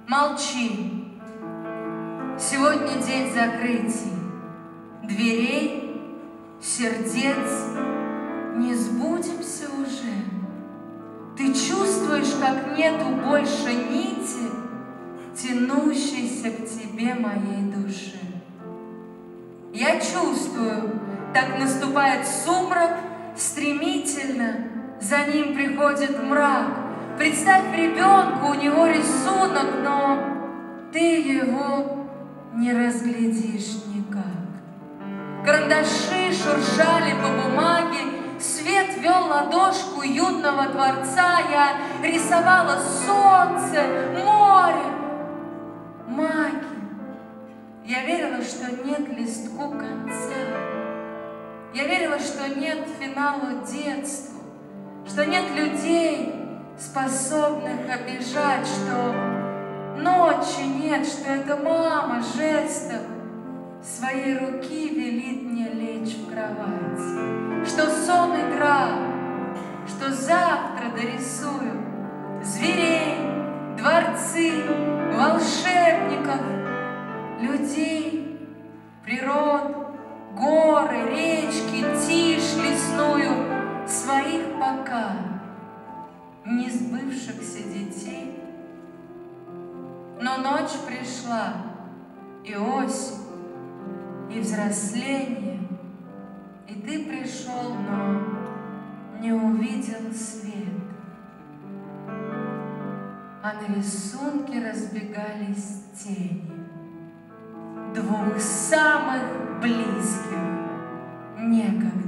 Молчи. Сегодня день закрытий, дверей, сердец. Не сбудемся уже. Ты чувствуешь, как нету больше нити, тянущейся к тебе моей души. Я чувствую, так наступает сумрак, стремительно за ним приходит мрак. Представь ребенку, у него рисунок, но ты его не разглядишь никак. Карандаши шуршали по бумаге, свет вел ладошку уютного дворца. Я рисовала солнце, море, маги. Я верила, что нет листку конца. Я верила, что нет финалу детству, что нет людей, способных обижать, что ночи нет, что это мама жестом своей руки велит мне лечь в кровать, что сон игра, что завтра дорисую зверей, дворцы, волшебников, людей, природу, горы, речки, тишь лесную, своих пока не сбывшихся детей. Но ночь пришла, и осень, и взросление, и ты пришел, но не увидел свет. А на рисунке разбегались тени двух самых близких некогда.